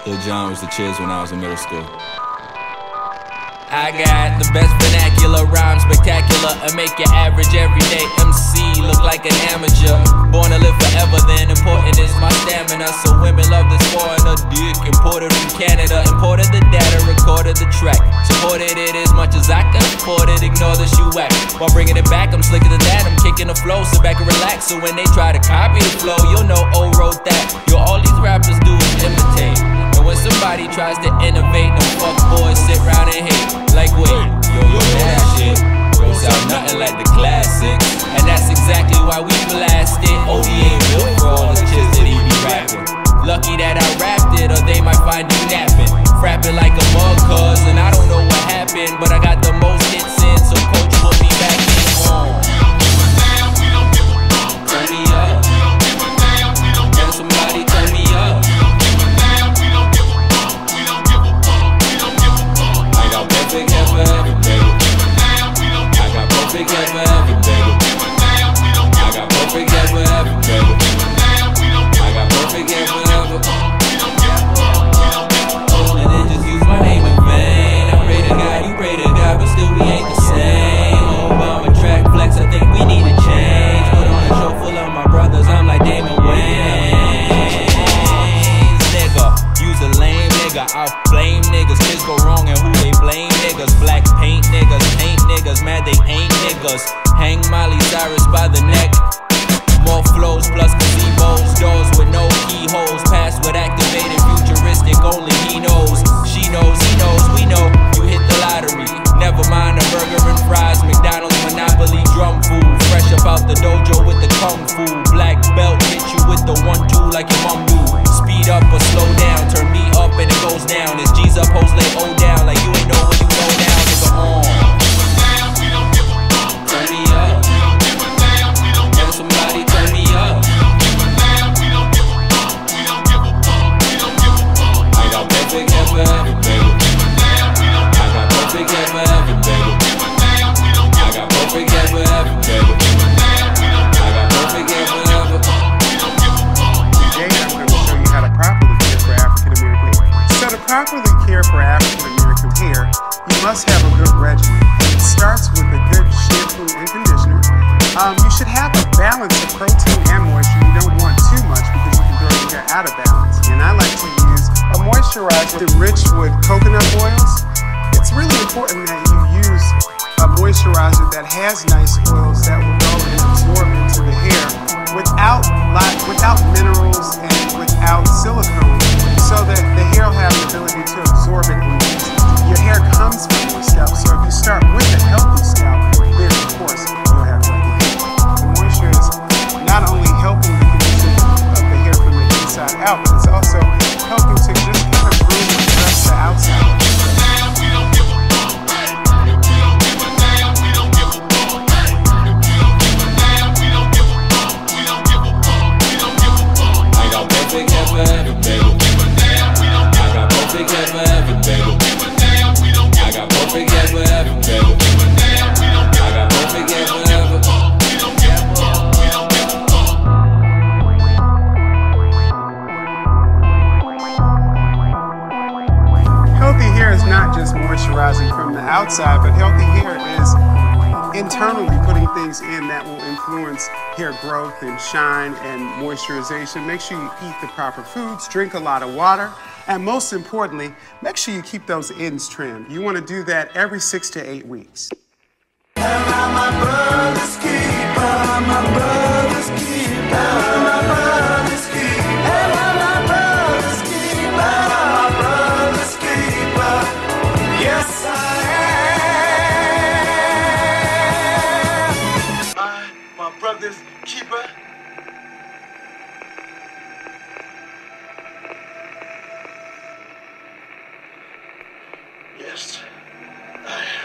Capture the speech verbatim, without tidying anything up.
Lil Jon was the chiz when I was in middle school. I got the best vernacular, rhyme spectacular, and make your average everyday M C look like an amateur. Born to live forever, then important is my stamina. So women love this foreigner dick. Imported from Canada, imported the data, recorded the track, supported it as much as I can afford it. Ignore the shoe whack. While bringing it back, I'm slicker than that. I'm kicking the flow, sit back and relax. So when they try to copy the flow, you'll know O wrote that. Yo, all these rappers do is imitate. And when somebody tries to innovate, them fuck boys sit round and hate. Like wait, yo, yo, that shit goes out nothing like the classics. And that's exactly why we blast it. O D ain't built for all the chicks that he be rapping. Lucky that I rapped it, or they might find you napping. Frapping like a mug, cuz, and I don't know what happened, but I got the most hits in, so coach put me back in home. Turn me up. Can somebody turn me up? I got perfect hair forever, baby. I got perfect hair forever, baby. I got perfect hair forever, baby. I got perfect hair forever. And then just use my name in vain. I pray to God, you pray to God, but still we ain't the same. Obama track flex, I think we need a change. Put on a show full of my brothers, I'm like Damon Wayans. Nigga, use a lame nigga, I'll blame niggas. Kids go wrong and who they blame niggas. Black paint niggas, paint niggas, mad they ain't niggas. Hang Miley Cyrus by the neck. More flows plus gazebos, doors with no keyholes. Password activated, futuristic, only he knows. She knows, he knows, we know you hit the lottery. Never mind a burger and fries, McDonald's Monopoly drum food. Fresh up out the dojo with the kung fu. Black belt hit you with the one two like your mom do. Speed up or slow down, turn me up and it goes down. It's G's up, hoes lay O down like you ain't know when you know now. Nigga on. Turn me up. Can somebody turn me up? I got perfect hair forever, baby. I got perfect hair forever, baby. I got perfect hair forever, baby. I got perfect hair forever. Today I'm going to show you how to properly care for African American hair. So to properly care for African American hair, you must have a good regimen. It starts with a good shampoo and conditioner. Um, you should have a balance of protein and moisture. You don't want too much because you can throw your hair out of balance. And I like to use a moisturizer enriched with coconut oils. It's really important that you use a moisturizer that has nice oils that will go and absorb into the hair without, without minerals and without silicone, so that the hair will have the ability to absorb it and use it. Your hair comes from your scalp, so if you start with a healthy scalp, then of course you'll have healthy hair. The moisture is not only helping the condition of the hair from the inside out, but it's also helping to just kind of groom and dress the outside. I got perfect hair forever, baby. I got perfect hair forever, baby. I got perfect hair forever, baby. I got perfect hair forever. Healthy hair is not just moisturizing from the outside, but healthy hair is internally putting things in that will influence hair growth and shine and moisturization. Make sure you eat the proper foods, drink a lot of water, and most importantly, make sure you keep those ends trimmed. You want to do that every six to eight weeks. Am I my brother's keeper? My brother's keeper. Am I my brother's keeper? Am I my brother's keeper? My brother's keeper. Yes, I am. I, my brother's keeper.